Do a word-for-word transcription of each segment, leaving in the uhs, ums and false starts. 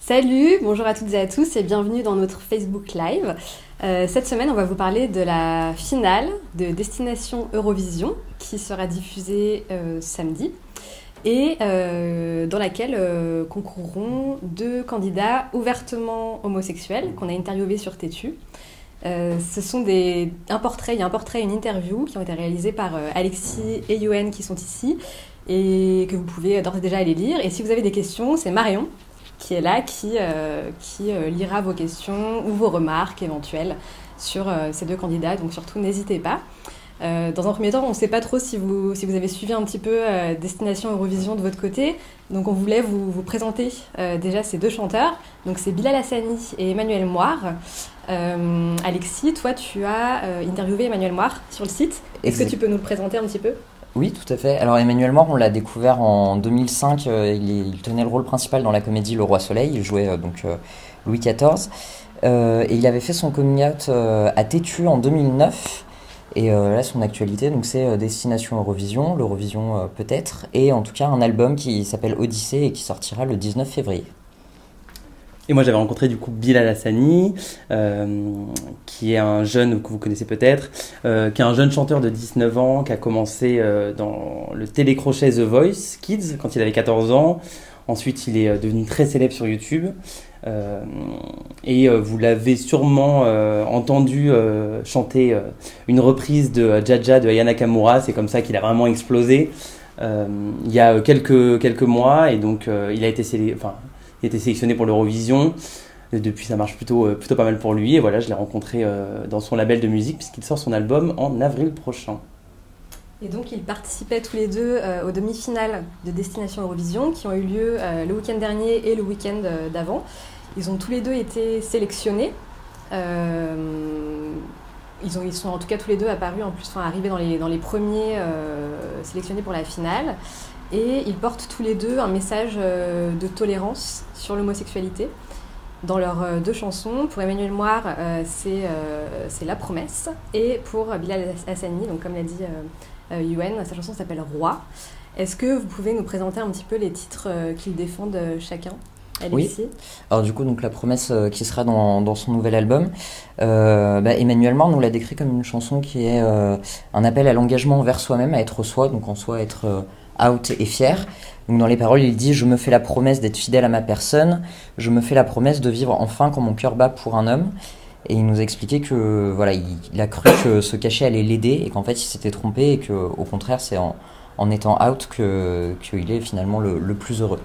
Salut, bonjour à toutes et à tous et bienvenue dans notre Facebook Live. Euh, cette semaine, on va vous parler de la finale de Destination Eurovision qui sera diffusée euh, samedi et euh, dans laquelle euh, concourront deux candidats ouvertement homosexuels qu'on a interviewés sur Tétu. Euh, ce sont des, un portrait, il y a un portrait et une interview qui ont été réalisés par euh, Alexis et Yoann qui sont ici et que vous pouvez d'ores et déjà aller lire. Et si vous avez des questions, c'est Marion qui est là, qui, euh, qui euh, lira vos questions ou vos remarques éventuelles sur euh, ces deux candidats. Donc surtout, n'hésitez pas. Euh, dans un premier temps, on ne sait pas trop si vous, si vous avez suivi un petit peu euh, Destination Eurovision de votre côté. Donc on voulait vous, vous présenter euh, déjà ces deux chanteurs. Donc c'est Bilal Hassani et Emmanuel Moire. Euh, Alexis, toi tu as euh, interviewé Emmanuel Moire sur le site. Est-ce exact. que tu peux nous le présenter un petit peu ? Oui, tout à fait. Alors Emmanuel Moire, on l'a découvert en deux mille cinq. Euh, il, est, il tenait le rôle principal dans la comédie Le Roi Soleil. Il jouait euh, donc euh, Louis quatorze. Euh, et il avait fait son coming out euh, à Tétu en deux mille neuf. Et euh, là, son actualité, donc c'est euh, Destination Eurovision, l'Eurovision euh, peut-être, et en tout cas un album qui s'appelle Odyssée et qui sortira le dix-neuf février. Et moi, j'avais rencontré du coup Bilal Hassani, euh, qui est un jeune que vous connaissez peut-être, euh, qui est un jeune chanteur de dix-neuf ans, qui a commencé euh, dans le télécrochet The Voice Kids quand il avait quatorze ans. Ensuite, il est devenu très célèbre sur YouTube. Euh, et euh, vous l'avez sûrement euh, entendu euh, chanter euh, une reprise de Jaja de Aya Nakamura. C'est comme ça qu'il a vraiment explosé euh, il y a quelques, quelques mois. Et donc, euh, il a été sélectionné. Enfin, Il a été sélectionné pour l'Eurovision. Et depuis, ça marche plutôt, euh, plutôt pas mal pour lui. Et voilà, je l'ai rencontré euh, dans son label de musique puisqu'il sort son album en avril prochain. Et donc, ils participaient tous les deux euh, aux demi-finales de Destination Eurovision qui ont eu lieu euh, le week-end dernier et le week-end euh, d'avant. Ils ont tous les deux été sélectionnés. Euh, ils, ont, ils sont en tout cas tous les deux apparus, en plus, enfin, arrivés dans les, dans les premiers euh, sélectionnés pour la finale. Et ils portent tous les deux un message euh, de tolérance sur l'homosexualité dans leurs euh, deux chansons. Pour Emmanuel Moire, euh, c'est, euh, c'est La Promesse. Et pour Bilal Hassani, donc comme l'a dit euh, euh, Yoann, sa chanson s'appelle Roi. Est-ce que vous pouvez nous présenter un petit peu les titres euh, qu'ils défendent euh, chacun ? Alexis. Oui, alors du coup, donc, La Promesse euh, qui sera dans, dans son nouvel album, euh, bah, Emmanuel Moire nous l'a décrit comme une chanson qui est euh, un appel à l'engagement envers soi-même, à être soi, donc en soi être euh, out et fier. Donc dans les paroles, il dit « Je me fais la promesse d'être fidèle à ma personne, je me fais la promesse de vivre enfin quand mon cœur bat pour un homme ». Et il nous a expliqué que voilà, il, il a cru que se cacher allait l'aider et qu'en fait il s'était trompé et qu'au contraire c'est en, en étant out que, qu'il est finalement le, le plus heureux.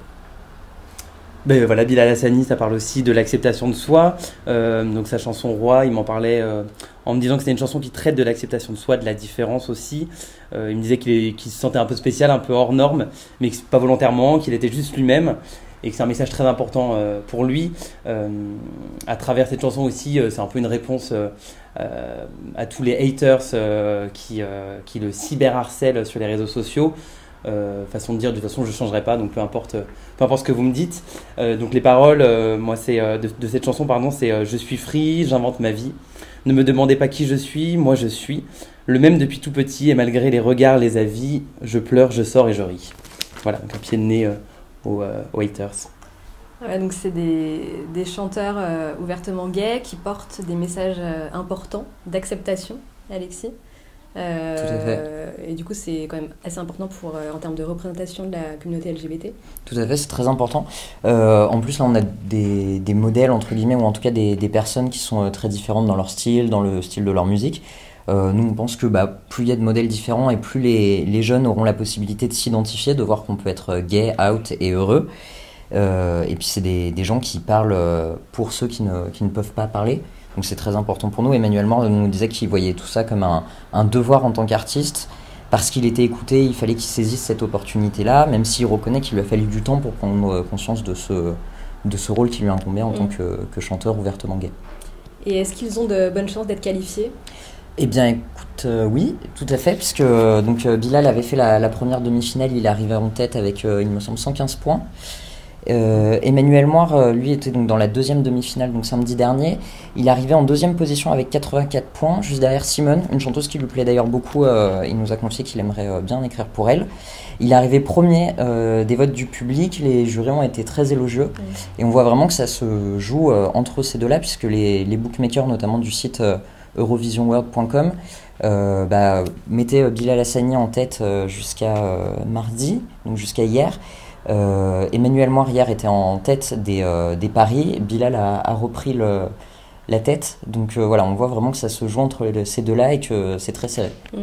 Ben voilà, Bilal Hassani, ça parle aussi de l'acceptation de soi. Euh, donc sa chanson Roi, il m'en parlait euh, en me disant que c'était une chanson qui traite de l'acceptation de soi, de la différence aussi. Euh, il me disait qu'il, est, qu'il se sentait un peu spécial, un peu hors norme, mais que pas volontairement, qu'il était juste lui-même. Et que c'est un message très important euh, pour lui. Euh, à travers cette chanson aussi, euh, c'est un peu une réponse euh, euh, à tous les haters euh, qui, euh, qui le cyberharcèlent sur les réseaux sociaux. Euh, façon de dire de toute façon je changerai pas, donc peu importe, peu importe ce que vous me dites. Euh, donc les paroles, euh, moi c'est euh, de, de cette chanson pardon, c'est euh, je suis free, j'invente ma vie. Ne me demandez pas qui je suis, moi je suis le même depuis tout petit et malgré les regards, les avis, je pleure, je sors et je ris. Voilà, donc un pied de nez euh, aux, euh, aux haters. Ouais, donc c'est des, des chanteurs euh, ouvertement gays qui portent des messages euh, importants d'acceptation, Alexis. Euh, Tout à fait. Et du coup, c'est quand même assez important pour, euh, en termes de représentation de la communauté L G B T. Tout à fait, c'est très important. Euh, en plus, là, on a des, des modèles, entre guillemets, ou en tout cas des, des personnes qui sont euh, très différentes dans leur style, dans le style de leur musique. Euh, nous, on pense que bah, plus il y a de modèles différents et plus les, les jeunes auront la possibilité de s'identifier, de voir qu'on peut être gay, out et heureux. Euh, et puis, c'est des, des gens qui parlent pour ceux qui ne, qui ne peuvent pas parler. Donc c'est très important pour nous. Emmanuel Moire nous disait qu'il voyait tout ça comme un, un devoir en tant qu'artiste. Parce qu'il était écouté, il fallait qu'il saisisse cette opportunité-là, même s'il reconnaît qu'il lui a fallu du temps pour prendre conscience de ce, de ce rôle qui lui incombait en mmh. tant que, que chanteur ouvertement gay. Et est-ce qu'ils ont de bonnes chances d'être qualifiés ? Eh bien écoute, euh, oui, tout à fait, puisque euh, donc, euh, Bilal avait fait la, la première demi-finale, il est arrivé en tête avec, euh, il me semble, cent quinze points. Euh, Emmanuel Moire, euh, lui, était donc dans la deuxième demi-finale, donc samedi dernier. Il est arrivé en deuxième position avec quatre-vingt-quatre points, juste derrière Simone, une chanteuse qui lui plaît d'ailleurs beaucoup. Euh, il nous a confié qu'il aimerait euh, bien écrire pour elle. Il est arrivé premier euh, des votes du public. Les jurys ont été très élogieux. Mmh. Et on voit vraiment que ça se joue euh, entre ces deux-là, puisque les, les bookmakers, notamment du site euh, eurovision world point com, euh, bah, mettaient Bilal Hassani en tête euh, jusqu'à euh, mardi, donc jusqu'à hier. Euh, Emmanuel Moire hier était en tête des, euh, des paris, Bilal a, a repris le, la tête, donc euh, voilà, on voit vraiment que ça se joue entre les, ces deux-là et que c'est très serré. Mmh.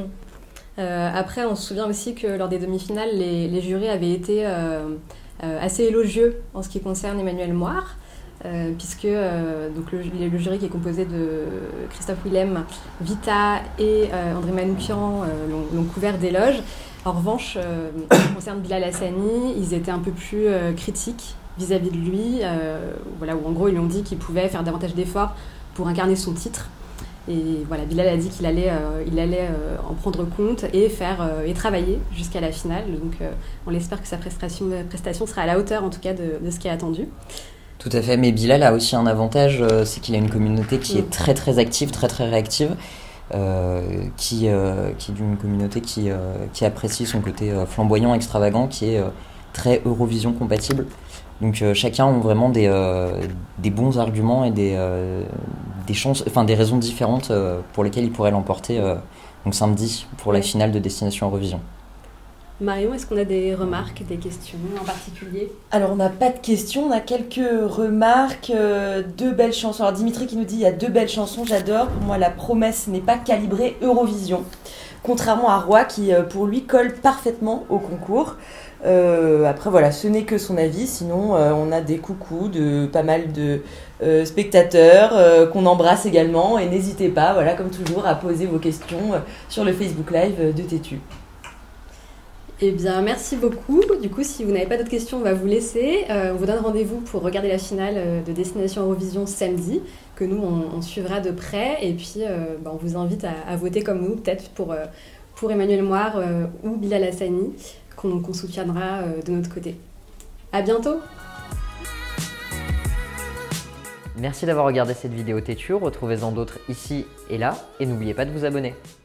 Euh, après, on se souvient aussi que lors des demi-finales, les, les jurys avaient été euh, euh, assez élogieux en ce qui concerne Emmanuel Moire, euh, puisque euh, donc le, le jury qui est composé de Christophe Willem, Vita et euh, André Manoukian euh, l'ont, l'ont couvert d'éloges. En revanche, euh, en ce qui concerne Bilal Hassani, ils étaient un peu plus euh, critiques vis-à-vis de lui, euh, voilà, où en gros ils lui ont dit qu'il pouvait faire davantage d'efforts pour incarner son titre. Et voilà, Bilal a dit qu'il allait, euh, il allait euh, en prendre compte et, faire, euh, et travailler jusqu'à la finale. Donc euh, on espère que sa prestation, prestation sera à la hauteur en tout cas de, de ce qui est attendu. Tout à fait, mais Bilal a aussi un avantage, euh, c'est qu'il a une communauté qui mmh. est très très active, très très réactive. Euh, qui, euh, qui est d'une communauté qui, euh, qui apprécie son côté euh, flamboyant, extravagant, qui est euh, très Eurovision compatible. Donc euh, chacun a vraiment des, euh, des bons arguments et des, euh, des, chances, enfin, des raisons différentes euh, pour lesquelles il pourrait l'emporter euh, donc samedi pour la finale de Destination Eurovision. Marion, est-ce qu'on a des remarques, des questions en particulier ? Alors, on n'a pas de questions, on a quelques remarques, euh, deux belles chansons. Alors, Dimitri qui nous dit, il y a deux belles chansons, j'adore. Pour moi, La Promesse n'est pas calibrée Eurovision. Contrairement à Roi, qui, euh, pour lui, colle parfaitement au concours. Euh, après, voilà, ce n'est que son avis. Sinon, euh, on a des coucous de pas mal de euh, spectateurs euh, qu'on embrasse également. Et n'hésitez pas, voilà, comme toujours, à poser vos questions euh, sur le Facebook Live de Tétu. Eh bien, merci beaucoup. Du coup, si vous n'avez pas d'autres questions, on va vous laisser. Euh, on vous donne rendez-vous pour regarder la finale de Destination Eurovision samedi, que nous, on, on suivra de près. Et puis, euh, bah, on vous invite à, à voter comme nous, peut-être pour, euh, pour Emmanuel Moire euh, ou Bilal Hassani, qu'on, qu'on soutiendra euh, de notre côté. À bientôt. Merci d'avoir regardé cette vidéo Tétu. Retrouvez-en d'autres ici et là. Et n'oubliez pas de vous abonner.